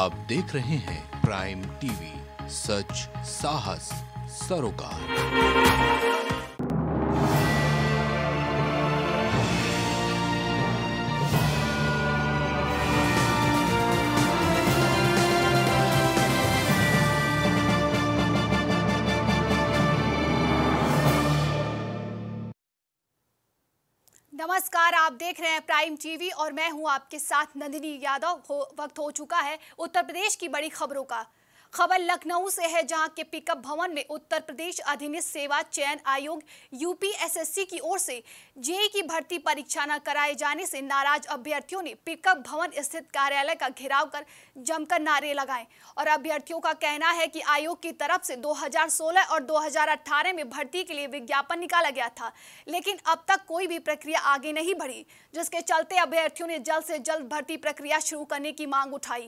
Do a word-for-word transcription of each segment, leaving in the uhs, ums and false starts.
आप देख रहे हैं प्राइम टीवी, सच साहस सरोकार। नमस्कार, आप देख रहे हैं प्राइम टीवी और मैं हूं आपके साथ नंदिनी यादव। हो, वक्त हो चुका है उत्तर प्रदेश की बड़ी खबरों का। खबर लखनऊ से है, जहां के पिकअप भवन में उत्तर प्रदेश अधीनस्थ सेवा चयन आयोग यूपीएसएससी की ओर से जेई की भर्ती परीक्षा न कराए जाने से नाराज अभ्यर्थियों ने पिकअप भवन स्थित कार्यालय का घेराव कर जमकर नारे लगाए और अभ्यर्थियों का कहना है कि आयोग की तरफ से दो हज़ार सोलह और दो हज़ार अठारह में भर्ती के लिए विज्ञापन निकाला गया था, लेकिन अब तक कोई भी प्रक्रिया आगे नहीं बढ़ी, जिसके चलते अभ्यर्थियों ने जल्द से जल्द भर्ती प्रक्रिया शुरू करने की मांग उठाई।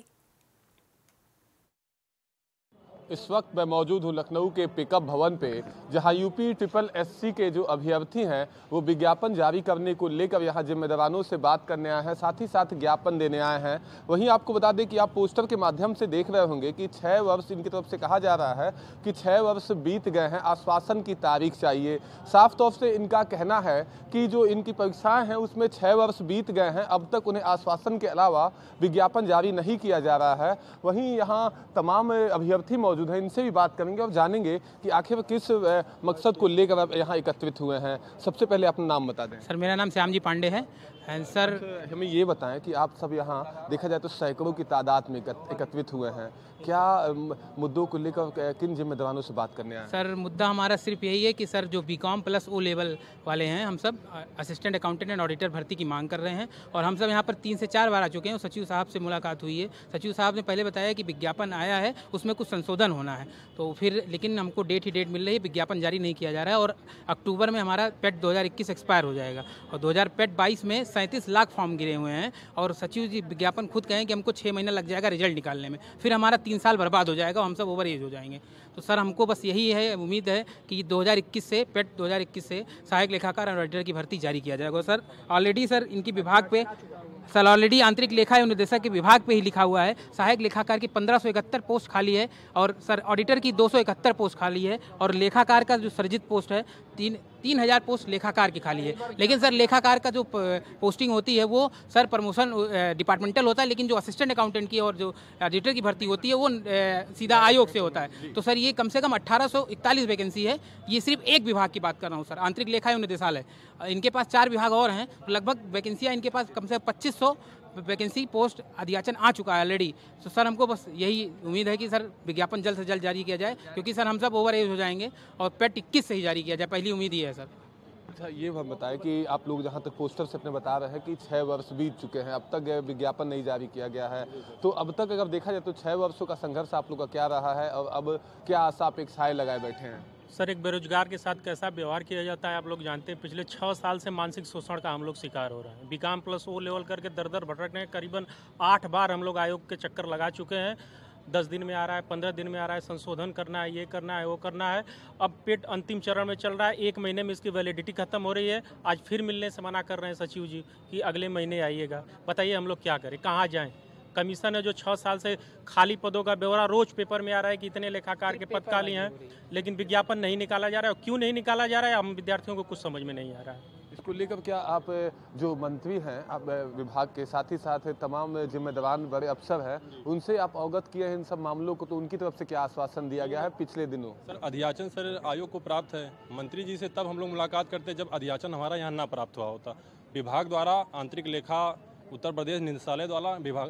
इस वक्त मैं मौजूद हूँ लखनऊ के पिकअप भवन पे, जहाँ यूपी ट्रिपल एससी के जो अभ्यर्थी हैं वो विज्ञापन जारी करने को लेकर यहाँ जिम्मेदारों से बात करने आए हैं, साथ ही साथ ज्ञापन देने आए हैं। वहीं आपको बता दें कि आप पोस्टर के माध्यम से देख रहे होंगे कि छः वर्ष इनकी तरफ से कहा जा रहा है कि छः वर्ष बीत गए हैं, आश्वासन की तारीख चाहिए। साफ तौर से इनका कहना है कि जो इनकी परीक्षाएँ हैं उसमें छः वर्ष बीत गए हैं, अब तक उन्हें आश्वासन के अलावा विज्ञापन जारी नहीं किया जा रहा है। वहीं यहाँ तमाम अभ्यर्थी मौजूद हैं, इनसे भी बात करेंगे और जानेंगे कि आखिर किस मकसद को लेकर आप यहाँ एकत्रित हुए हैं। सबसे पहले अपना नाम बता दें। सर, मेरा नाम श्याम जी पांडे है। सर, हमें ये बताएं कि आप सब यहाँ देखा जाए तो सैकड़ों की तादाद में एकत्रित हुए हैं, क्या मुद्दों को लेकर किन जिम्मेदारों से बात करने आए? सर, मुद्दा हमारा सिर्फ यही है कि सर जो बीकॉम प्लस ओ लेवल वाले हैं, हम सब असिस्टेंट अकाउंटेंट एंड ऑडिटर भर्ती की मांग कर रहे हैं और हम सब यहाँ पर तीन से चार बार आ चुके हैं। सचिव साहब से मुलाकात हुई है। सचिव साहब ने पहले बताया कि विज्ञापन आया है, उसमें कुछ संशोधन होना है, तो फिर लेकिन हमको डेट ही डेट मिल रही है, विज्ञापन जारी नहीं किया जा रहा है और अक्टूबर में हमारा पेट दो हज़ार इक्कीस एक्सपायर हो जाएगा और दो हज़ार पेट बाईस में सैंतीस लाख फॉर्म गिरे हुए हैं और सचिव जी विज्ञापन खुद कहें कि हमको छः महीना लग जाएगा रिजल्ट निकालने में, फिर हमारा तीन साल बर्बाद हो जाएगा, हम सब ओवर एज हो जाएंगे। तो सर हमको बस यही है, उम्मीद है कि दो हज़ार इक्कीस से पेट दो हज़ार इक्कीस से सहायक लेखाकार और ऑडिटर की भर्ती जारी किया जाएगा। सर ऑलरेडी सर इनकी विभाग पे सर ऑलरेडी आंतरिक लेखा एवं निदेशक के विभाग पे ही लिखा हुआ है, सहायक लेखाकार की पंद्रह सौ इकहत्तर पोस्ट खाली है और सर ऑडिटर की दो सौ इकहत्तर पोस्ट खाली है और लेखाकार का जो सर्जित पोस्ट है तीन तीन हज़ार पोस्ट लेखाकार की खाली है। लेकिन सर लेखाकार का जो पोस्टिंग होती है वो सर प्रमोशन डिपार्टमेंटल होता है, लेकिन जो असिस्टेंट अकाउंटेंट की और जो ऑडिटर की भर्ती होती है वो सीधा आयोग से होता है। तो सर ये कम से कम अट्ठारह सौ इकतालीस वैकेंसी है। ये सिर्फ एक विभाग की बात कर रहा हूँ सर, आंतरिक लेखा एवं निदेशालय। इनके पास चार विभाग और हैं, लगभग वैकेंसियाँ इनके पास कम से कम पच्चीस सौ वैकेंसी पोस्ट अधियाचन आ चुका है ऑलरेडी। तो सर हमको बस यही उम्मीद है कि सर विज्ञापन जल्द से जल्द जारी किया जाए, क्योंकि सर हम सब ओवर एज हो जाएंगे और पेट इक्कीस से ही जारी किया जाए, पहली उम्मीद ही है सर। अच्छा, ये हम बताएं कि आप लोग जहाँ तक पोस्टर से अपने बता रहे हैं कि छः वर्ष बीत चुके हैं, अब तक विज्ञापन नहीं जारी किया गया है, तो अब तक अगर देखा जाए तो छः वर्षों का संघर्ष आप लोग का क्या रहा है और अब क्या आशा अपेक्षाएं लगाए बैठे हैं? सर, एक बेरोजगार के साथ कैसा व्यवहार किया जाता है आप लोग जानते हैं। पिछले छः साल से मानसिक शोषण का हम लोग शिकार हो रहे हैं। बीकॉम प्लस ओ लेवल करके दर दर भटक रहे हैं। करीबन आठ बार हम लोग आयोग के चक्कर लगा चुके हैं। दस दिन में आ रहा है, पंद्रह दिन में आ रहा है, संशोधन करना है, ये करना है, वो करना है। अब पेट अंतिम चरण में चल रहा है, एक महीने में इसकी वैलिडिटी खत्म हो रही है। आज फिर मिलने से मना कर रहे हैं सचिव जी कि अगले महीने आइएगा। बताइए हम लोग क्या करें, कहाँ जाएँ? कमीशन है जो छः साल से खाली पदों का ब्यौरा रोज पेपर में आ रहा है कि इतने लेखाकार के पद खाली हैं, लेकिन विज्ञापन नहीं निकाला जा रहा है। क्यों नहीं निकाला जा रहा है हम विद्यार्थियों को कुछ समझ में नहीं आ रहा है। इसको लेकर क्या आप जो मंत्री हैं, आप विभाग के साथ ही साथ तमाम जिम्मेदार बड़े अफसर हैं, उनसे आप अवगत किए हैं इन सब मामलों को, तो उनकी तरफ से क्या आश्वासन दिया गया है पिछले दिनों? सर अधियाचन सर आयोग को प्राप्त है, मंत्री जी से तब हम लोग मुलाकात करते जब अधियाचन हमारा यहाँ ना प्राप्त हुआ होता। विभाग द्वारा आंतरिक लेखा उत्तर प्रदेश निदेशालय द्वारा विभाग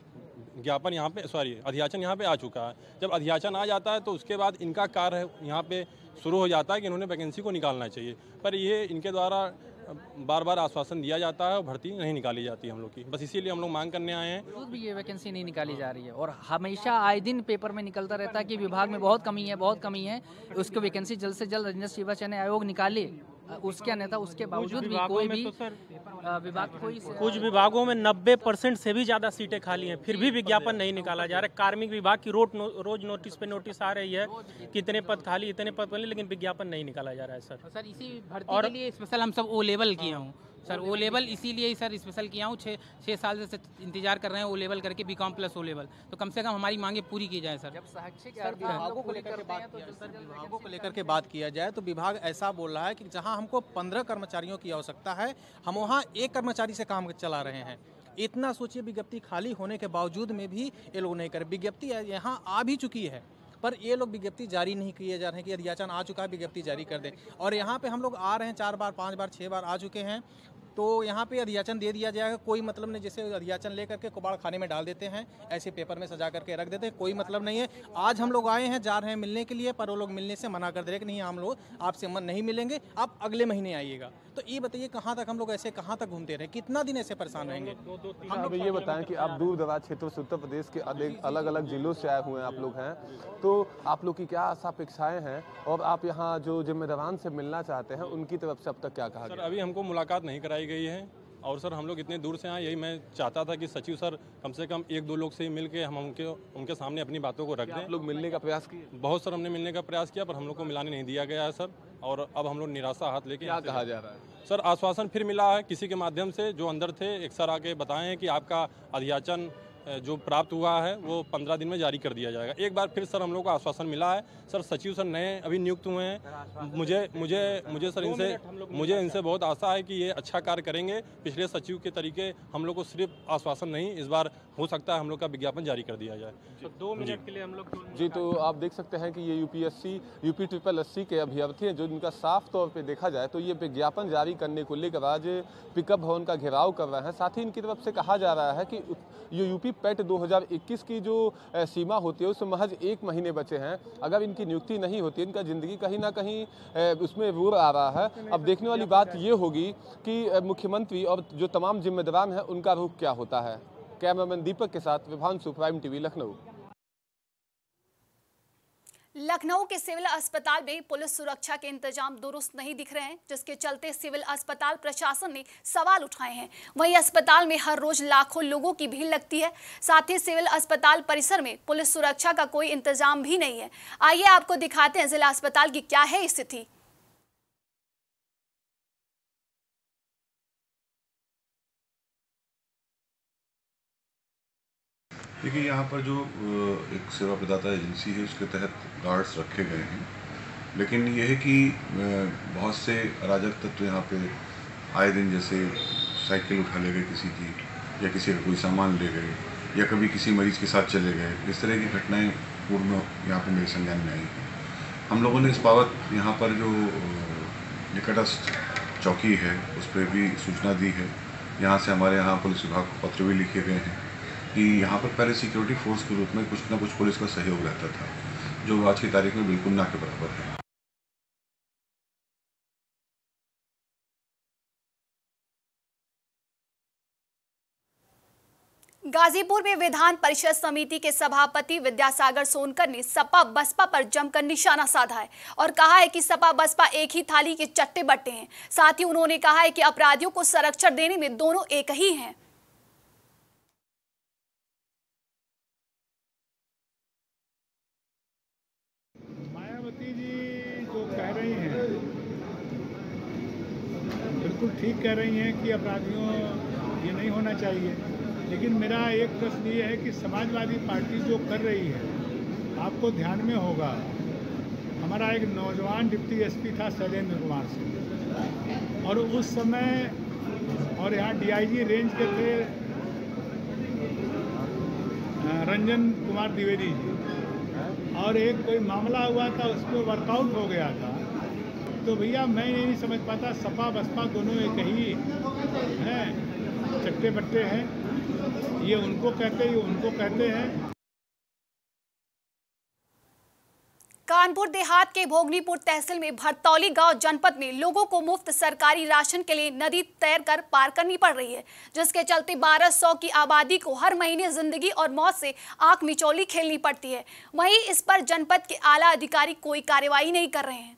ज्ञापन यहाँ पे सॉरी अधियाचन यहाँ पे आ चुका है। जब अधियाचन आ जाता है तो उसके बाद इनका कार्य यहाँ पे शुरू हो जाता है कि इन्होंने वैकेंसी को निकालना चाहिए, पर ये इनके द्वारा बार बार आश्वासन दिया जाता है और भर्ती नहीं निकाली जाती है हम लोग की। बस इसीलिए हम लोग मांग करने आए हैं। खुद भी ये वैकेंसी नहीं निकाली जा रही है और हमेशा आए दिन पेपर में निकलता रहता है कि विभाग में बहुत कमी है, बहुत कमी है, उसको वैकेंसी जल्द से जल्द अधीनस्थ सेवा चयन आयोग निकाले। उसके अन्यथा उसके बावजूद भी कोई भी तो विभाग कोई कुछ विभागों में नब्बे परसेंट से भी ज़्यादा सीटें खाली हैं, फिर भी विज्ञापन नहीं निकाला जा रहा है। कार्मिक विभाग की रोज नो, रोज नोटिस पे नोटिस आ रही है कि इतने पद खाली, इतने पद खाली, लेकिन विज्ञापन नहीं निकाला जा रहा है सर। सर इसी भर्ती के लिए स्पेशल हम सब ओ लेवल किए हूँ, सर ओ लेवल इसीलिए ही सर स्पेशल किया हूँ, छः छः साल से इंतजार कर रहे हैं ओ लेवल करके, B com plus O level, तो कम से कम हमारी मांगे पूरी की जाए सर। जब शैक्षिक विभागों को लेकर के बात किया जाए, सर विभागों को लेकर के बात किया जाए तो विभाग ऐसा बोल रहा है कि जहां हमको पंद्रह कर्मचारियों की आवश्यकता है, हम वहां एक कर्मचारी से काम चला रहे हैं। इतना सोचिए, विज्ञप्ति खाली होने के बावजूद में भी ये लोग नहीं कर, विज्ञप्ति यहाँ आ भी चुकी है पर ये लोग विज्ञप्ति जारी नहीं किए जा रहे हैं कि अध्याचन आ चुका है विज्ञप्ति जारी कर दें। और यहाँ पे हम लोग आ रहे हैं, चार बार पांच बार छः बार आ चुके हैं, तो यहाँ पे अध्याचन दे दिया जाएगा, कोई मतलब नहीं। जैसे अध्याचन लेकर के कुबाड़ खाने में डाल देते हैं, ऐसे पेपर में सजा करके रख देते हैं, कोई मतलब नहीं है। आज हम लोग आए हैं, जा रहे हैं मिलने के लिए, पर वो लोग मिलने से मना कर दे रहे कि नहीं हम लोग आपसे मन नहीं मिलेंगे, आप अगले महीने आइएगा। तो ये बताइए कहाँ तक हम लोग ऐसे कहाँ तक घूमते रहे, कितना दिन ऐसे परेशान रहेंगे। हम लोग ये बताएं कि आप दूर दराज क्षेत्रों से उत्तर प्रदेश के अलग अलग जिलों से आए हुए हैं आप लोग हैं, तो आप लोग की क्या आशा अपेक्षाएं हैं और आप यहाँ जो जिम्मेदारान से मिलना चाहते हैं उनकी तरफ से अब तक क्या कहा सर? गया? अभी हमको मुलाकात नहीं कराई गई है और सर हम लोग इतने दूर से आए, यही मैं चाहता था कि सचिव सर कम से कम एक दो लोग से ही मिल के हम उनके उनके सामने अपनी बातों को रख दें। आप लोग मिलने का प्रयास किए? बहुत सर हमने मिलने का प्रयास किया पर हम लोग को मिलाने नहीं दिया गया है सर, और अब हम लोग निराशा हाथ लेके। क्या कहा जा रहा है सर? आश्वासन फिर मिला है किसी के माध्यम से, जो अंदर थे एक सर आके बताए हैं कि आपका अध्याचन जो प्राप्त हुआ है वो पंद्रह दिन में जारी कर दिया जाएगा। एक बार फिर सर हम लोग को आश्वासन मिला है। सर सचिव सर नए अभी नियुक्त हुए हैं, मुझे मुझे मुझे सर इनसे मुझे इनसे बहुत आशा है कि ये अच्छा कार्य करेंगे। पिछले सचिव के तरीके हम लोग को सिर्फ आश्वासन नहीं, इस बार हो सकता है हम लोग का विज्ञापन जारी कर दिया जाए। तो दो मिनट के लिए हम लोग जी, तो आप देख सकते हैं कि ये यूपीएससी यूपी ट्रिपल एससी के अभ्यर्थी हैं, जो इनका साफ तौर पे देखा जाए तो ये विज्ञापन जारी करने को लेकर आज पिकअप भवन का घेराव कर रहे हैं। साथ ही इनकी तरफ से कहा जा रहा है कि ये यूपी पेट दो हज़ार इक्कीस की जो सीमा होती है उसमें महज एक महीने बचे हैं। अगर इनकी नियुक्ति नहीं होती, इनका जिंदगी कहीं ना कहीं उसमें रूर आ रहा है। अब देखने वाली बात ये होगी कि मुख्यमंत्री और जो तमाम जिम्मेदारान हैं उनका रुख क्या होता है। कैमरामैन दीपक के साथ विभांशु, प्राइम टीवी, लखनऊ। लखनऊ के सिविल अस्पताल में पुलिस सुरक्षा के इंतजाम दुरुस्त नहीं दिख रहे हैं, जिसके चलते सिविल अस्पताल प्रशासन ने सवाल उठाए हैं। वहीं अस्पताल में हर रोज लाखों लोगों की भीड़ लगती है। साथ ही सिविल अस्पताल परिसर में पुलिस सुरक्षा का कोई इंतजाम भी नहीं है। आइए आपको दिखाते हैं जिला अस्पताल की क्या है स्थिति। देखिए, यहाँ पर जो एक सेवा प्रदाता एजेंसी है उसके तहत गार्ड्स रखे गए हैं, लेकिन यह है कि बहुत से अराजक तत्व यहाँ पे आए दिन, जैसे साइकिल उठा ले गए किसी की, या किसी का कोई सामान ले गए, या कभी किसी मरीज के साथ चले गए, इस तरह की घटनाएं पूर्ण यहाँ पे मेरे संज्ञान में आई हैं। हम लोगों ने इस बाबत यहाँ पर जो निकटस्थ चौकी है उस पर भी सूचना दी है। यहाँ से हमारे यहाँ पुलिस विभाग को पत्र भी लिखे गए हैं कि यहाँ पर पहले सिक्योरिटी फोर्स के रूप में कुछ ना कुछ पुलिस का सहयोग रहता था, जो आज की तारीख में बिल्कुल ना के बराबर है। गाजीपुर में विधान परिषद समिति के सभापति विद्यासागर सोनकर ने सपा बसपा पर जमकर निशाना साधा है और कहा है कि सपा बसपा एक ही थाली के चट्टे बट्टे हैं। साथ ही उन्होंने कहा है कि अपराधियों को संरक्षण देने में दोनों एक ही हैं। मायावती जी जो कह रही हैं बिल्कुल ठीक कह रही हैं कि अपराधियों ये नहीं होना चाहिए, लेकिन मेरा एक प्रश्न ये है कि समाजवादी पार्टी जो कर रही है, आपको ध्यान में होगा हमारा एक नौजवान डिप्टी एसपी था शैलेंद्र कुमार सिंह, और उस समय और यहाँ डीआईजी रेंज के थे रंजन कुमार द्विवेदी जी, और एक कोई मामला हुआ था उसमें वर्कआउट हो गया था। तो भैया मैं ये नहीं समझ पाता, सपा बसपा दोनों एक ही हैं, चट्टे बट्टे हैं, ये उनको कहते हैं, ये उनको कहते हैं। कानपुर देहात के भोगनीपुर तहसील में भरतौली गांव जनपद में लोगों को मुफ्त सरकारी राशन के लिए नदी तैर कर पार करनी पड़ रही है, जिसके चलते बारह सौ की आबादी को हर महीने जिंदगी और मौत से आंख मिचौली खेलनी पड़ती है। वहीं इस पर जनपद के आला अधिकारी कोई कार्रवाई नहीं कर रहे हैं।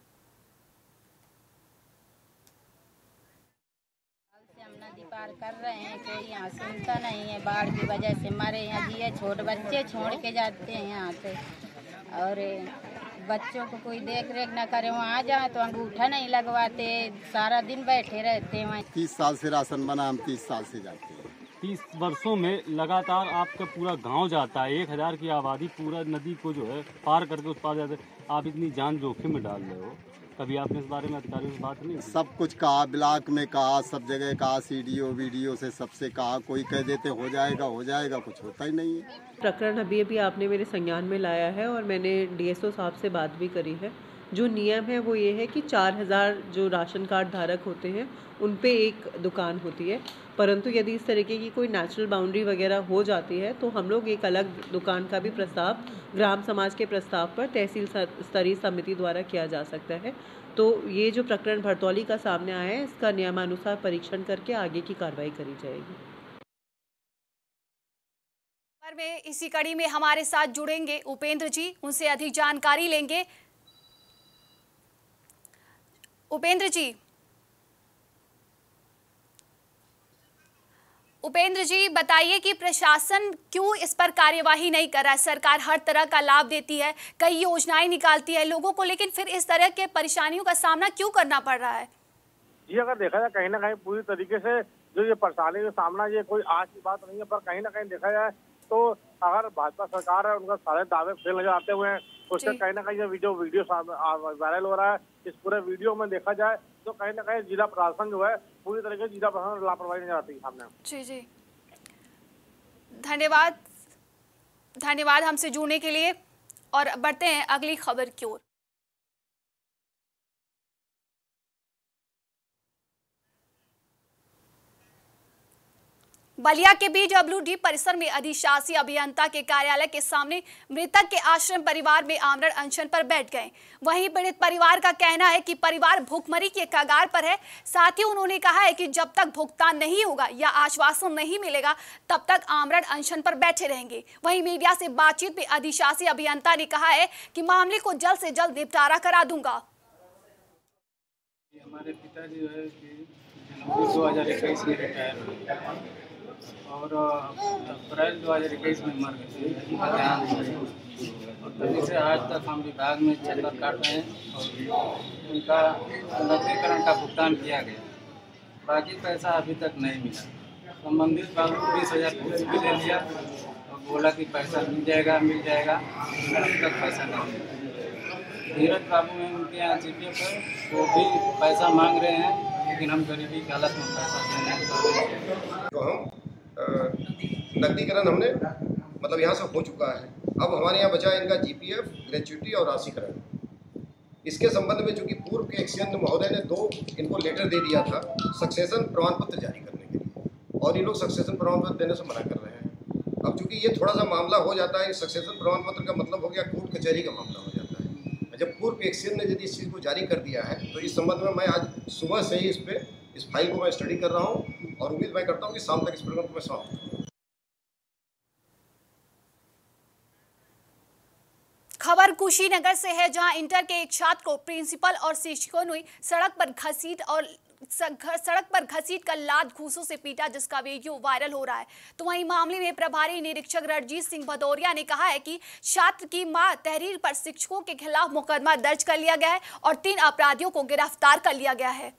पार कर रहे हैं, कोई यहाँ सुनता नहीं है। बाढ़ की वजह से हमारे यहाँ जिए छोटे बच्चे छोड़ के जाते हैं यहाँ पे, और बच्चों को कोई देख रेख न करे, वहाँ आ जाए तो अंगूठा नहीं लगवाते, सारा दिन बैठे रहते हैं वहाँ। तीस साल से राशन बना, हम तीस साल से जाते हैं। तीस वर्षों में लगातार आपका पूरा गांव जाता है, एक हजार की आबादी पूरा नदी को जो है पार करके उस पार जाते, आप इतनी जान जोखिम में डाल रहे हो। कभी आपने इस बारे में अधिकारियों से बात नहीं की? सब कुछ कहा, ब्लॉक में कहा, सब जगह कहा, सीडीओ वीडियो से सबसे कहा, कोई कह देते हो जाएगा हो जाएगा, कुछ होता ही नहीं है। प्रकरण अभी अभी आपने मेरे संज्ञान में लाया है और मैंने डीएसओ साहब से बात भी करी है। जो नियम है वो ये है कि चार हज़ार जो राशन कार्ड धारक होते हैं उन पे एक दुकान होती है, परंतु यदि इस तरीके की कोई नेचुरल बाउंड्री वगैरह हो जाती है तो हम लोग एक अलग दुकान का भी प्रस्ताव ग्राम समाज के प्रस्ताव पर तहसील स्तरीय समिति द्वारा किया जा सकता है। तो ये जो प्रकरण भरतौली का सामने आया है, इसका नियमानुसार परीक्षण करके आगे की कार्रवाई करी जाएगी। में इसी कड़ी में हमारे साथ जुड़ेंगे उपेंद्र जी, उनसे अधिक जानकारी लेंगे। उपेंद्र जी उपेंद्र जी बताइए कि प्रशासन क्यों इस पर कार्यवाही नहीं कर रहा है? सरकार हर तरह का लाभ देती है, कई योजनाएं निकालती है लोगों को, लेकिन फिर इस तरह के परेशानियों का सामना क्यों करना पड़ रहा है? जी, अगर देखा जाए कहीं ना कहीं पूरी तरीके से जो ये परेशानी का सामना, ये कोई आज की बात नहीं है, पर कहीं ना कहीं देखा जाए तो अगर भाजपा सरकार है उनका सारे दावे फेल नजर आते हुए हैं, उससे कहीं ना कहीं ये वीडियो वीडियो वायरल हो रहा है। इस पूरे वीडियो में देखा जाए तो कहीं ना कहीं जिला प्रशासन जो है पूरी तरीके से जिला प्रशासन लापरवाही नजर आती है सामने। जी जी, धन्यवाद धन्यवाद हमसे जुड़ने के लिए। और बढ़ते हैं अगली खबर की ओर। बलिया के बीडब्ल्यूडी परिसर में अधिशासी अभियंता के कार्यालय के सामने मृतक के आश्रम परिवार में आमरण अनशन पर बैठ गए। वहीं पीड़ित परिवार का कहना है कि परिवार भूखमरी के कगार पर है। साथ ही उन्होंने कहा है कि जब तक भुगतान नहीं होगा या आश्वासन नहीं मिलेगा तब तक आमरण अनशन पर बैठे रहेंगे। वहीं मीडिया से बातचीत में अधिशासी अभियंता ने कहा है कि मामले को जल्द से जल्द निपटारा करा दूंगा। हमारे पिताजी जो है कि दो हजार इक्कीस में रिटायर हुए और अप्रैल दो हज़ार इक्कीस में मर गए थे। और तभी से आज तक हम विभाग में चक्कर काट रहे हैं और उनका नकलीकरण का भुगतान किया गया, बाकी पैसा अभी तक नहीं मिला। संबंधित बाबू को बीस हज़ार घूस भी दे दिया और बोला कि पैसा मिल जाएगा मिल जाएगा अभी तक पैसा नहीं मिला। धीरज बाबू हैं उनके यहाँ जी पी पर, वो भी पैसा मांग रहे हैं, लेकिन हम गरीबी की हालत में पैसा देने तो हम नकदीकरण हमने मतलब यहाँ से हो चुका है। अब हमारे यहाँ बचा है इनका जीपीएफ, ग्रेच्युटी और राशिकरण। इसके संबंध में चूंकि पूर्व के एक्सीएन महोदय ने दो इनको लेटर दे दिया था सक्सेशन प्रमाण पत्र जारी करने के लिए, और ये लोग सक्सेशन प्रमाण पत्र देने से मना कर रहे हैं। अब चूंकि ये थोड़ा सा मामला हो जाता है, सक्सेशन प्रमाण पत्र का मतलब हो गया कोर्ट कचहरी का मामला हो जाता है। जब पूर्व के एक्सीएन ने यदि इस चीज़ को जारी कर दिया है तो इस संबंध में मैं आज सुबह से ही इस पर इस फाइल को मैं स्टडी कर रहा हूँ और उम्मीद मैं करता हूँ कि शाम तक इस प्रकरण को मैं समाप्त करूँ। खबर कुशीनगर से है, जहां इंटर के एक छात्र को प्रिंसिपल और शिक्षकों ने सड़क पर घसीट और सड़क पर घसीट कर लात घूसों से पीटा, जिसका वीडियो वायरल हो रहा है। तो वहीं मामले में प्रभारी निरीक्षक रणजीत सिंह भदौरिया ने कहा है कि छात्र की मां तहरीर पर शिक्षकों के खिलाफ मुकदमा दर्ज कर लिया गया है और तीन अपराधियों को गिरफ्तार कर लिया गया है।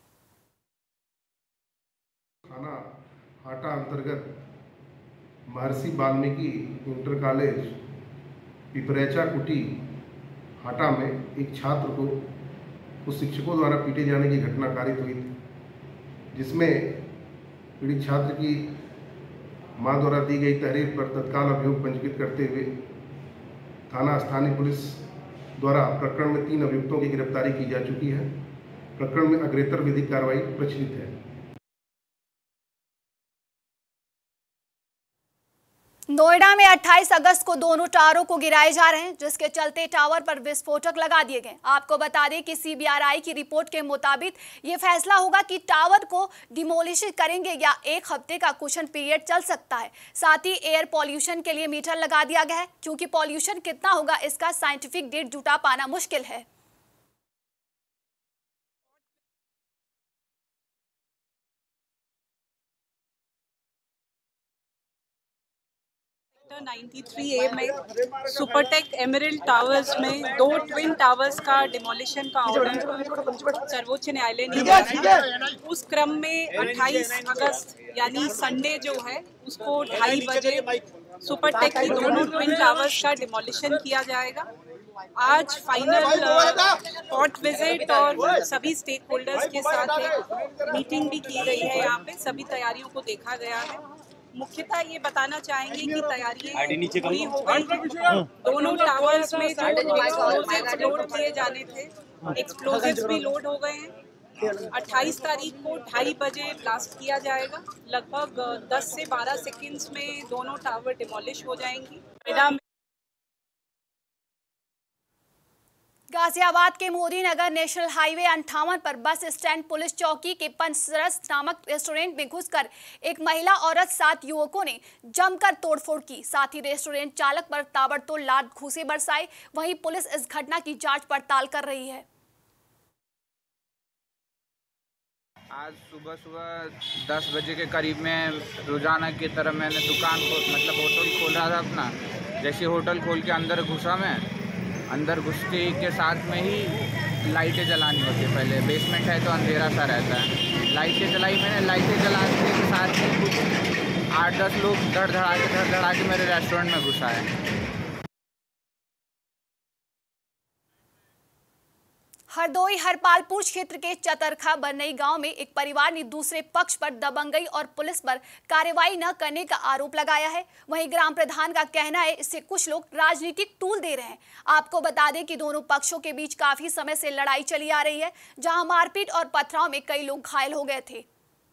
थाना हाटा अंतर्गत महर्षि वाल्मीकि इंटर कॉलेज पिपरेचा कुटी हाटा में एक छात्र को उस शिक्षकों द्वारा पीटे जाने की घटना कारित हुई थी, जिसमें पीड़ित छात्र की मां द्वारा दी गई तहरीर पर तत्काल अभियोग पंजीकृत करते हुए थाना स्थानीय पुलिस द्वारा प्रकरण में तीन अभियुक्तों की गिरफ्तारी की जा चुकी है। प्रकरण में अग्रेतर विधिक कार्रवाई प्रचलित है। नोएडा में अट्ठाईस अगस्त को दोनों टावरों को गिराए जा रहे हैं, जिसके चलते टावर पर विस्फोटक लगा दिए गए। आपको बता दें कि सीबीआरआई की रिपोर्ट के मुताबिक ये फैसला होगा कि टावर को डिमोलिश करेंगे या एक हफ्ते का कुशन पीरियड चल सकता है। साथ ही एयर पॉल्यूशन के लिए मीटर लगा दिया गया है, क्योंकि पॉल्यूशन कितना होगा इसका साइंटिफिक डेट जुटा पाना मुश्किल है। तिरानवे ए में सुपरटेक एमरल्ड टावर्स में दो ट्विन टावर्स का डिमोलिशन का ऑर्डर सर्वोच्च न्यायालय ने दिया था। उस क्रम में अट्ठाईस अगस्त यानी संडे जो है उसको ढाई बजे सुपरटेक की दोनों ट्विन टावर्स का डिमोलिशन किया जाएगा। आज फाइनल कोर्ट विजिट और सभी स्टेक होल्डर्स के साथ एक मीटिंग भी की गई है। यहाँ पे सभी तैयारियों को देखा गया है। मुख्यतः ये बताना चाहेंगे कि तैयारियां पूरी हो गई। दोनों टावर्स में जो एक्सप्लोजिव्स लोड किए जाने थे, एक्सप्लोजिव्स भी लोड हो गए हैं। अट्ठाईस तारीख को ढाई बजे ब्लास्ट किया जाएगा। लगभग दस से बारह सेकंड्स में दोनों टावर डिमोलिश हो जाएंगी। गाजियाबाद के मोदी नगर नेशनल हाईवे अंठावन पर बस स्टैंड पुलिस चौकी के पंचरस नामक रेस्टोरेंट में घुसकर एक महिला औरत सात युवकों ने जमकर तोड़फोड़ की। साथ ही रेस्टोरेंट चालक पर ताबड़तोड़ लात घूंसे बरसाए। वहीं पुलिस इस घटना की जांच पड़ताल कर रही है। आज सुबह सुबह दस बजे के करीब में रोजाना की तरह मैंने दुकान को मतलब होटल खोल रहा था अपना। जैसे होटल खोल के अंदर घुसा मैं, अंदर घुसते के साथ में ही लाइटें जलानी होती है। पहले बेसमेंट है तो अंधेरा सा रहता है। लाइटें जलाई मैंने। लाइटें जलाने के साथ में कुछ आठ दस लोग धड़ धड़ा के धड़ धड़ा के मेरे रेस्टोरेंट में घुसा है। हरदोई हरपालपुर क्षेत्र के चतरखा बरनई गांव में एक परिवार ने दूसरे पक्ष पर दबंगई और पुलिस पर कार्रवाई न करने का आरोप लगाया है। वहीं ग्राम प्रधान का कहना है इससे कुछ लोग राजनीतिक टूल दे रहे हैं। आपको बता दें कि दोनों पक्षों के बीच काफी समय से लड़ाई चली आ रही है, जहां मारपीट और पथराव में कई लोग घायल हो गए थे।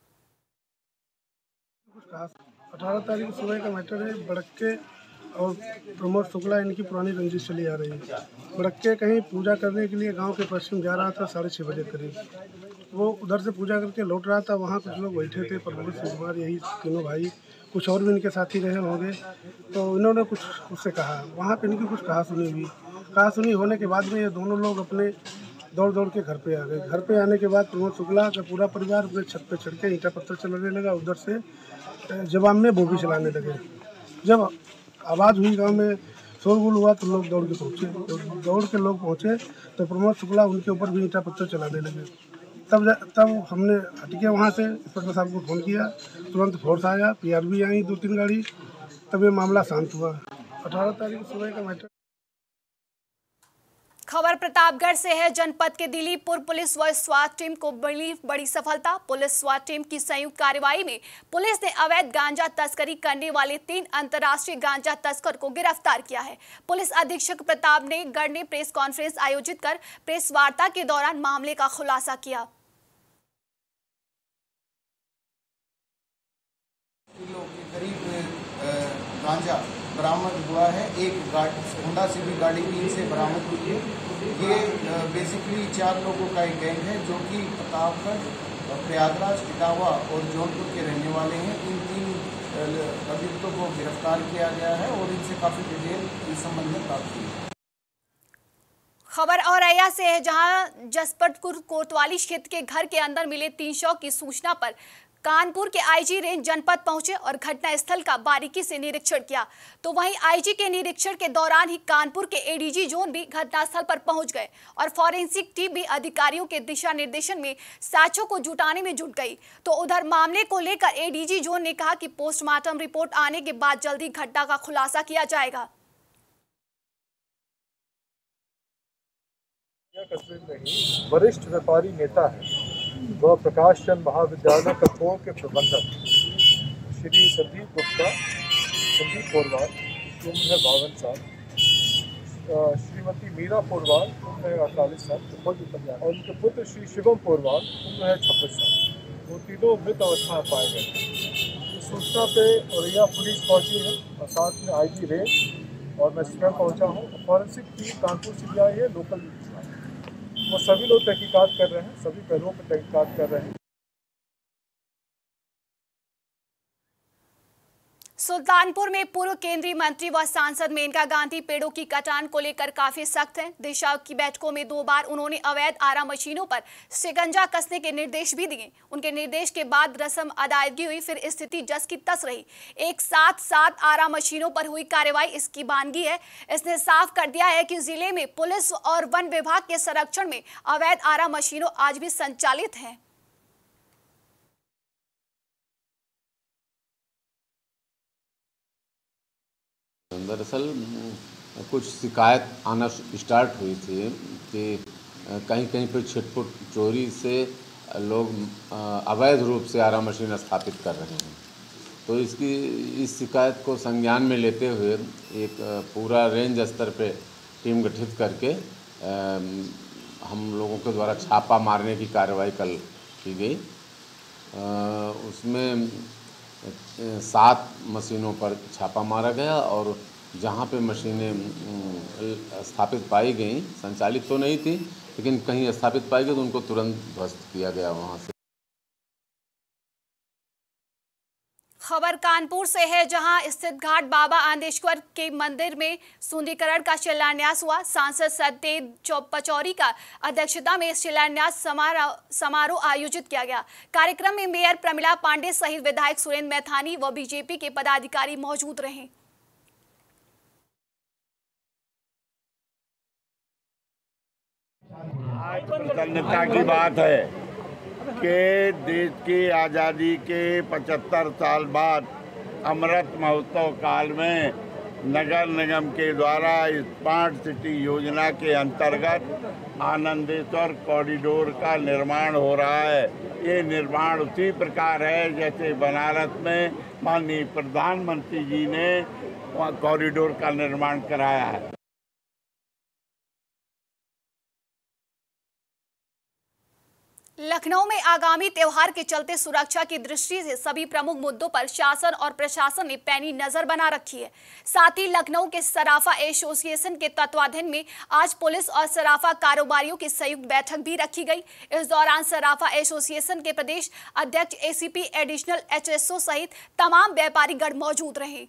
अठारह तारीख सुबह का मैटर है। बड़क्के और प्रमोद शुक्ला इनकी पुरानी रंजिश चली आ रही है। बड़क्के कहीं पूजा करने के लिए गांव के पश्चिम जा रहा था साढ़े छः बजे करीब। वो उधर से पूजा करके लौट रहा था। वहाँ कुछ लोग बैठे थे, प्रमोद कुमार यही तीनों भाई, कुछ और भी इनके साथी रहे होंगे। तो इन्होंने कुछ उससे कहा। वहाँ पर इनकी कुछ कहा सुनी हुई। कहा सुनी होने के बाद में ये दोनों लोग अपने दौड़ दौड़ के घर पे आ गए। घर पे आने के बाद प्रमोद शुक्ला का पूरा परिवार अपने छत पे चढ़ के ईंटा पत्थर चलाने लगा। उधर से जवाब में वो भी चलाने लगे। जब आवाज़ हुई गांव में, शोरगुल हुआ तो लोग दौड़ के पहुँचे। तो दौड़ के लोग पहुँचे तो प्रमोद शुक्ला उनके ऊपर भी ईंटा पत्थर चलाने लगे। तब तब हमने हट के वहाँ से इंस्पेक्टर साहब को फ़ोन किया। तुरंत फोर्स आया, पीआरबी आई दो तीन गाड़ी। तब ये मामला शांत हुआ। अठारह तारीख सुबह का मैटर। खबर प्रतापगढ़ से है। जनपद के दिलीपपुर पुलिस व स्वात टीम को मिली बड़ी सफलता। पुलिस स्वात टीम की संयुक्त कार्रवाई में पुलिस ने अवैध गांजा तस्करी करने वाले तीन अंतर्राष्ट्रीय गांजा तस्कर को गिरफ्तार किया है। पुलिस अधीक्षक प्रताप ने गढ़ ने प्रेस कॉन्फ्रेंस आयोजित कर प्रेस वार्ता के दौरान मामले का खुलासा किया। किलो के करीब गांजा बरामद हुआ है। एक गाड़ी होंडा से भी गाड़ी तीन से बरामद हुई है। ये बेसिकली चार लोगों का एक गैंग है जो कि प्रतापगढ़, प्रयागराज, इटावा और जौनपुर के रहने वाले हैं। इन तीन अभियुक्तों को गिरफ्तार किया गया है और इनसे काफ़ी डिटेल इस संबंध में प्राप्त हुई है। खबर औरैया से है, जहां जसपतपुर कोतवाली क्षेत्र के घर के अंदर मिले तीन शव की सूचना पर कानपुर के आईजी रेंज जनपद पहुंचे और घटना स्थल का बारीकी से निरीक्षण किया। तो वहीं आईजी के निरीक्षण के दौरान ही कानपुर के एडीजी जोन भी घटनास्थल पर पहुंच गए और फॉरेंसिक टीम भी अधिकारियों के दिशा निर्देशन में साक्ष्यों को जुटाने में जुट गई। तो उधर मामले को लेकर एडीजी जोन ने कहा कि पोस्टमार्टम रिपोर्ट आने के बाद जल्दी घटना का खुलासा किया जाएगा। वरिष्ठ व्यापारी नेता है, वह प्रकाश चंद महाविद्यालय कटकों के प्रबंधक श्री संदीप गुप्ता, संदीप पोरवाल, उम्र है बावन साल, श्रीमती मीरा पोरवाल, उम्र है अड़तालीस साल, और उनके पुत्र श्री शिवम पोरवाल, उम्र है छब्बीस साल। वो तीनों मृत अवस्था में पाए गए। इस सूचना पे औरैया पुलिस पहुंची है और साथ में आईजी रेंज और मैं स्वयं पहुंचा हूँ। फॉरेंसिक टीम कानपुर से भी आई है, लोकल भी आई है। वो सभी लोग तहकीकात कर रहे हैं, सभी पहलुओं पर तहकीकात कर रहे हैं। सुल्तानपुर में पूर्व केंद्रीय मंत्री व सांसद मेनका गांधी पेड़ों की कटान को लेकर काफी सख्त हैं। दिशा की बैठकों में दो बार उन्होंने अवैध आरा मशीनों पर शिकंजा कसने के निर्देश भी दिए। उनके निर्देश के बाद रस्म अदायगी हुई, फिर स्थिति जस की तस रही। एक साथ सात आरा मशीनों पर हुई कार्रवाई इसकी बानगी है। इसने साफ कर दिया है कि जिले में पुलिस और वन विभाग के संरक्षण में अवैध आरा मशीनों आज भी संचालित हैं। दरअसल कुछ शिकायत आना स्टार्ट हुई थी कि कहीं कहीं पर छिटपुट चोरी से लोग अवैध रूप से आरा मशीन स्थापित कर रहे हैं। तो इसकी इस शिकायत को संज्ञान में लेते हुए एक पूरा रेंज स्तर पे टीम गठित करके हम लोगों के द्वारा छापा मारने की कार्रवाई कल की गई। उसमें सात मशीनों पर छापा मारा गया और जहां पे मशीनें स्थापित पाई गई, संचालित तो नहीं थी लेकिन कहीं स्थापित पाई गई तो उनको तुरंत ध्वस्त किया गया वहां से। खबर कानपुर से है, जहां स्थित घाट बाबा आंदेश्वर के मंदिर में सुंदरीकरण का शिलान्यास हुआ। सांसद सत्यदेव पचौरी का अध्यक्षता में शिलान्यास समारोह आयोजित किया गया। कार्यक्रम में मेयर प्रमिला पांडे सहित विधायक सुरेंद्र मैथानी व बीजेपी के पदाधिकारी मौजूद रहे। प्रसन्नता की बात है कि देश की आज़ादी के पचहत्तर साल बाद अमृत महोत्सव काल में नगर निगम के द्वारा स्मार्ट सिटी योजना के अंतर्गत आनंदेश्वर कॉरिडोर का निर्माण हो रहा है। ये निर्माण उसी प्रकार है जैसे बनारस में माननीय प्रधानमंत्री जी ने कॉरिडोर का निर्माण कराया है। लखनऊ में आगामी त्योहार के चलते सुरक्षा की दृष्टि से सभी प्रमुख मुद्दों पर शासन और प्रशासन ने पैनी नजर बना रखी है। साथ ही लखनऊ के सराफा एसोसिएशन के तत्वाधान में आज पुलिस और सराफा कारोबारियों की संयुक्त बैठक भी रखी गई। इस दौरान सराफा एसोसिएशन के प्रदेश अध्यक्ष एसीपी एडिशनल एचएसओ सहित तमाम व्यापारीगण मौजूद रहे।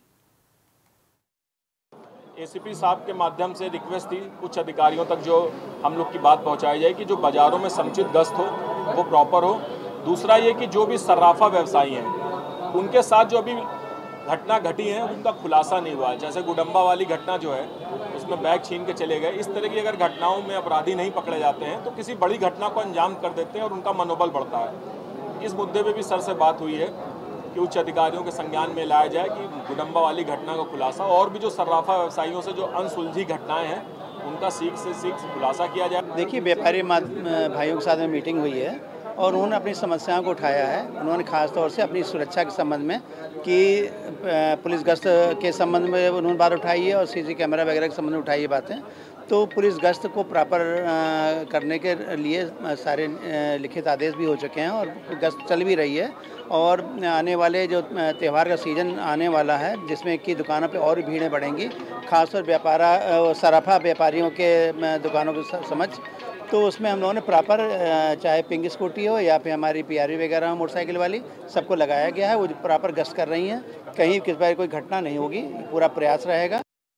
एसीपी साहब के माध्यम से रिक्वेस्ट थी कुछ अधिकारियों तक जो हम लोग की बात पहुंचाई जाए कि जो बाज़ारों में समुचित गश्त हो वो प्रॉपर हो। दूसरा ये कि जो भी सर्राफा व्यवसायी हैं उनके साथ जो अभी घटना घटी है उनका खुलासा नहीं हुआ है। जैसे गुडम्बा वाली घटना जो है उसमें बैग छीन के चले गए। इस तरह की अगर घटनाओं में अपराधी नहीं पकड़े जाते हैं तो किसी बड़ी घटना को अंजाम कर देते हैं और उनका मनोबल बढ़ता है। इस मुद्दे पर भी सर से बात हुई है कि उच्च अधिकारियों के संज्ञान में लाया जाए कि गुडम्बा वाली घटना का खुलासा और भी जो सर्राफा व्यवसायियों से जो अनसुलझी घटनाएं हैं उनका सीख से सीख खुलासा किया जाए। देखिए, व्यापारी भाइयों के साथ में मीटिंग हुई है और उन्होंने अपनी समस्याओं को उठाया है। उन्होंने खास तौर से अपनी सुरक्षा के संबंध में कि पुलिस गश्त के संबंध में उन्होंने बात उठाई है और सीसी कैमरा वगैरह के संबंध में उठाई है बातें। तो पुलिस गश्त को प्रॉपर करने के लिए सारे लिखित आदेश भी हो चुके हैं और गश्त चल भी रही है। और आने वाले जो त्यौहार का सीज़न आने वाला है जिसमें कि दुकानों पे और भी भीड़ें बढ़ेंगी, खासतौर व्यापारा सराफा व्यापारियों के दुकानों को समझ, तो उसमें हम लोगों ने प्रॉपर चाहे पिंक स्कूटी हो या फिर हमारी पीआरवी वगैरह हो मोटरसाइकिल वाली, सबको लगाया गया है। वो प्रॉपर गश्त कर रही हैं, कहीं किस बार कोई घटना नहीं होगी, पूरा प्रयास रहेगा।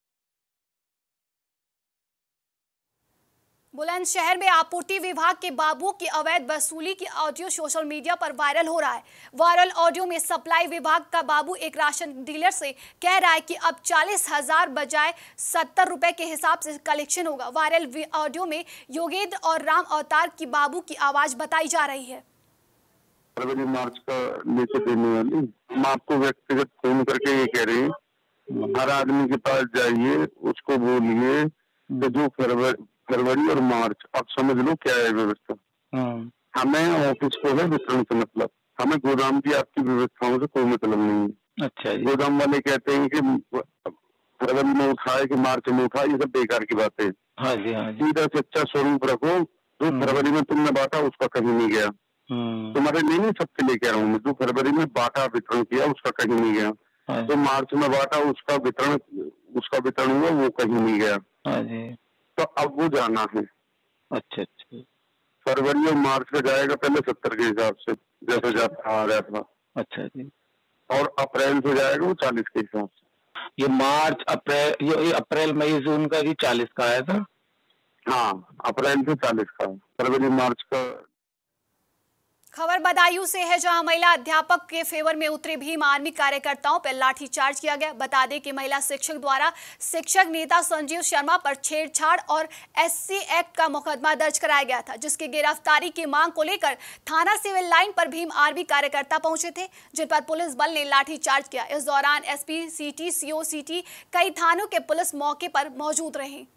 बुलंदशहर में आपूर्ति विभाग के बाबुओं की अवैध वसूली की ऑडियो सोशल मीडिया पर वायरल हो रहा है। वायरल ऑडियो में सप्लाई विभाग का बाबू एक राशन डीलर से कह रहा है कि अब चालीस हजार बजाय सत्तर रुपए के हिसाब से कलेक्शन होगा। वायरल ऑडियो में योगेंद्र और राम अवतार की बाबू की आवाज बताई जा रही है। फरवरी मार्च का नीचे देने वाली मैं आपको व्यक्तिगत फोन करके ये कह रही हूँ, हर आदमी के पास जाइए, उसको बोलिए कि जो फरवरी फरवरी और मार्च आप समझ लो क्या है व्यवस्था। हमें ऑफिस को है वितरण से मतलब, हमें गोदाम की आपकी व्यवस्थाओं से कोई मतलब नहीं है। अच्छा, गोदाम वाले कहते हैं कि फरवरी में उठाए कि मार्च में उठाए, ये सब बेकार की बात है। हाँ जी, हाँ जी। सीधा सच्चा स्वरूप रखो, जो फरवरी में तुमने बांटा उसका कहीं नहीं गया। तुम्हारे लिए नहीं, सबके लिए कह रहा हूँ मैं, जो फरवरी में बांटा वितरण किया उसका कहीं नहीं गया। जो मार्च में बांटा उसका वितरण उसका वितरण हुआ वो कहीं नहीं गया। हाँ जी। तो अब वो जाना है। अच्छा अच्छा। फरवरी और मार्च का जाएगा पहले सत्तर के हिसाब से जैसे जाता आ रहा था। अच्छा जी। और अप्रैल से जाएगा वो चालीस के हिसाब से। ये मार्च अप्रैल ये अप्रैल मई जून का भी चालीस का आया था। हाँ, अप्रैल से चालीस का, फरवरी मार्च का। खबर बदायूं से है, जहां महिला अध्यापक के फेवर में उतरे भीम आर्मी कार्यकर्ताओं पर लाठीचार्ज किया गया। बता दें कि महिला शिक्षक द्वारा शिक्षक नेता संजीव शर्मा पर छेड़छाड़ और एससी एक्ट का मुकदमा दर्ज कराया गया था, जिसकी गिरफ्तारी की मांग को लेकर थाना सिविल लाइन पर भीम आर्मी कार्यकर्ता पहुंचे थे, जिन पर पुलिस बल ने लाठीचार्ज किया। इस दौरान एसपी सिटी, सीओ सिटी, कई थानों के पुलिस मौके पर मौजूद रहे।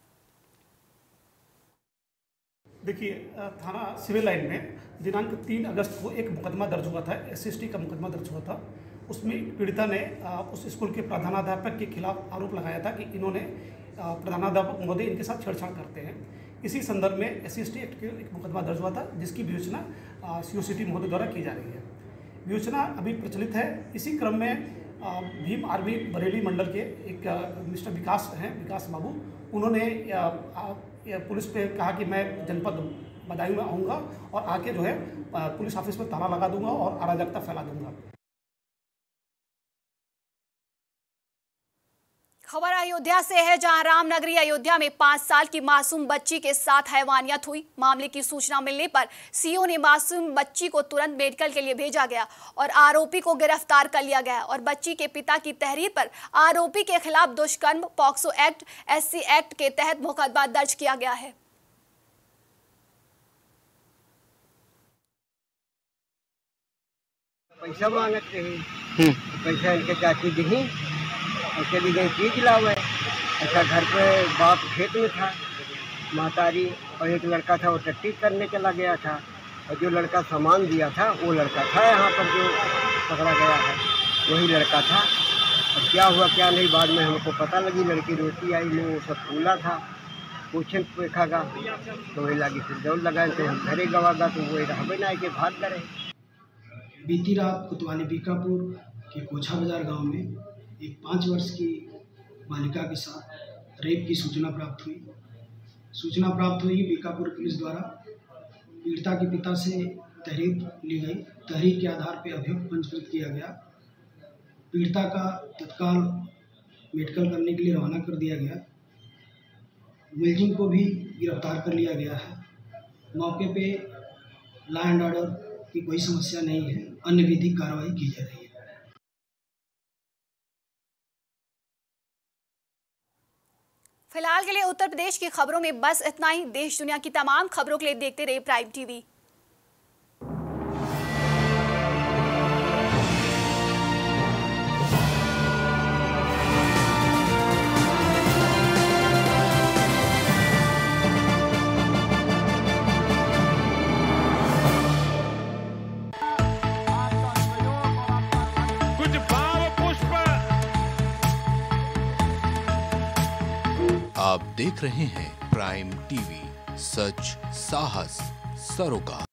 देखिए, थाना सिविल लाइन में दिनांक तीन अगस्त को एक मुकदमा दर्ज हुआ था, एससीएसटी का मुकदमा दर्ज हुआ था। उसमें पीड़िता ने उस स्कूल के प्रधानाध्यापक के खिलाफ आरोप लगाया था कि इन्होंने प्रधानाध्यापक महोदय इनके साथ छेड़छाड़ करते हैं। इसी संदर्भ में एससीएसटी एक्ट के एक मुकदमा दर्ज हुआ था, जिसकी विवेचना सीओसीटी महोदय द्वारा की जा रही है। विवेचना अभी प्रचलित है। इसी क्रम में भीम आर्मी बरेली मंडल के एक मिस्टर विकास हैं, विकास बाबू, उन्होंने पुलिस पे कहा कि मैं जनपद बदायूं में आऊँगा और आके जो है पुलिस ऑफिस में ताला लगा दूंगा और अराजकता फैला दूंगा। खबर अयोध्या से है, जहां रामनगरी अयोध्या में पाँच साल की मासूम बच्ची के साथ हैवानियत हुई। मामले की सूचना मिलने पर सीओ ने मासूम बच्ची को तुरंत मेडिकल के लिए भेजा गया और आरोपी को गिरफ्तार कर लिया गया और बच्ची के पिता की तहरीर पर आरोपी के खिलाफ दुष्कर्म, पॉक्सो एक्ट, एससी एक्ट के तहत मुकदमा दर्ज किया गया है। पैसा मांगत रही, पैसा इनके चाची दी और चली गई चीज लावे। अच्छा, घर पे बाप खेत में था, महतारी और एक लड़का था, वो टट्टी करने चला गया था, और जो लड़का सामान दिया था वो लड़का था यहाँ पर जो पकड़ा गया है, वही लड़का था। और क्या हुआ क्या नहीं बाद में हमको पता लगी। लड़की रोटी आई में वो सब फूला था, पूछन पेखागा तो वही लगी, फिर दौड़ लगाए तो हम घरे गवागा तो वही रहबे ना के भाग करे। बीती रात कोतवाली बीकापुर के कोछा बाजार गांव में एक पाँच वर्ष की बालिका के साथ रेप की सूचना प्राप्त हुई। सूचना प्राप्त हुई बीकापुर पुलिस द्वारा पीड़िता के पिता से तहरीर ली गई। तहरीर के आधार पर अभियुक्त पंजीकृत किया गया। पीड़िता का तत्काल मेडिकल करने के लिए रवाना कर दिया गया। मुलजिम को भी गिरफ्तार कर लिया गया है। मौके पे लॉ एंड ऑर्डर की कोई समस्या नहीं है, अन्य विधिक कार्रवाई की जा रही है। फिलहाल के लिए उत्तर प्रदेश की खबरों में बस इतना ही। देश दुनिया की तमाम खबरों के लिए देखते रहिए प्राइम टीवी। आप देख रहे हैं प्राइम टीवी, सच साहस सरोकार।